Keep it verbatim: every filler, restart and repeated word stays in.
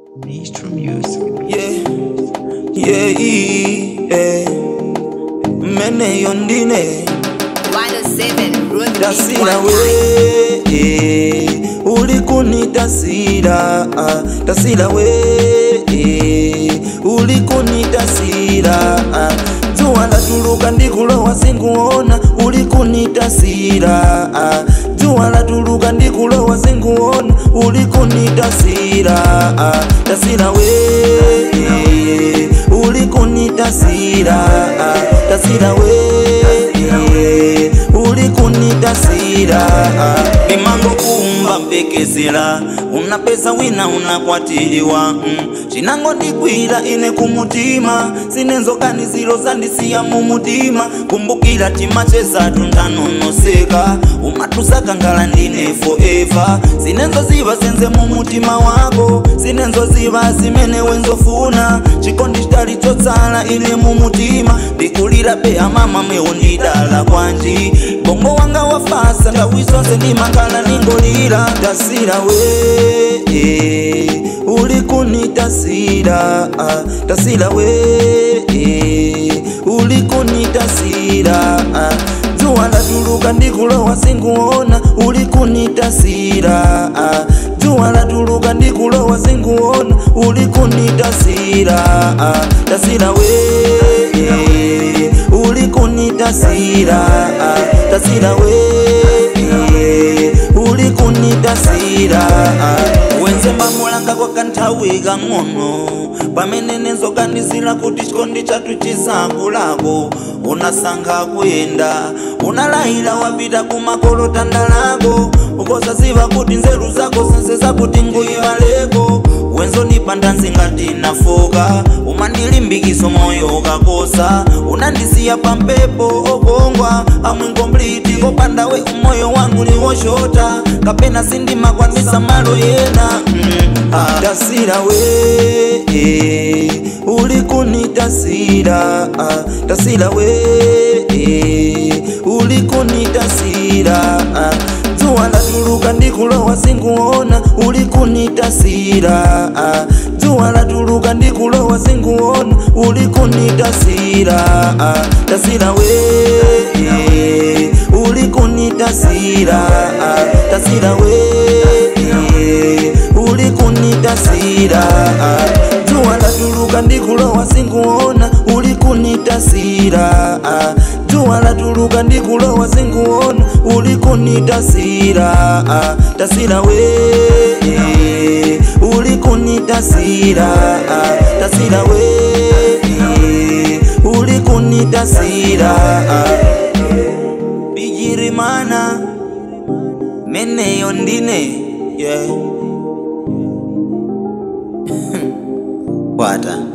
Mistro Music. Yeah, yeah, yeah. Mene yondine. one oh seven, road Tasira we, eh, ulikunita sira, ah, tasira we, eh, ulikunita sira, ah, jua la tuluka ndikulowa singuona, ulikunita sira, ah, jua la tuluka ndikulowa singuona, ulikunita sira, ah, tasira we, eh, ulikunita sira, ah, tasira we, eh, ulikunita sira, mimango kumba mpekezela, unapesa wina unakwatiliwa, mm. Chinango ndikwila ine kumutima, sinenzo kanizilo zandisiya mumutima, kumbukila timacheza tundanonoseka, umatusaka ngala ndine forever, sinenzo ziva senze mumutima wako, sinenzo ziva zimene wenzofuna, chikondi chitali chotsala ine mumutima, ndikulira peya mama mewo ndidala kwanji, bongo wanga wafasa ndawizonse ndi makala ningolira, tasira we, eh, ulikunita sira, ah, tasira we, eh, ulikunita sira, ah, jua la tuluka ndikulowa singuona, ulikunita sira, ah, jua la tuluka ndikulowa singuona, ulikunita sira, ah, tasira we, eh, ulikunita sira, ah, tasira we, eh, ulikunita sira, ah, wenze mamulanga kwa kantawika ngono, pamene nenzo kandizira kuti chikondi chatu chisakulako, unasanga kuyenda, unalahira wapita kumakolo tandalako, ukosaziva kuti nzeru zako sense zakuti nguyivaleko, wenzo nipanda nzingati nafoka, umandilimbikiso moyo ukakosa, unandisiya pampepo okongwa, amwinkompliti kopanda we umoyo wangu liwoshota, kapena sindima kwanisa malo yena, mm, ah. Tasira we, eh, ulikunita sira, ah, tasira we, eh, ulikunita sira, ah, jua la tuluka ndikulowa singuona, ulikunita sira, ah, jua la tuluka ndikulowa singuona, ulikunita sira, ah, tasira we, eh, ulikunita sira, ah, tasira we, eh, ulikunita sira, ah, jua la tuluka ndikulowa singuona, ulikunita sira, ah, jua la tuluka ndikulowa singuona, ulikunita sira, ah, tasira we, eh, ulikunita sira, ah, tasira we, eh, ulikunita sira, ah. Bigirimana mene yondine, yeah. Wata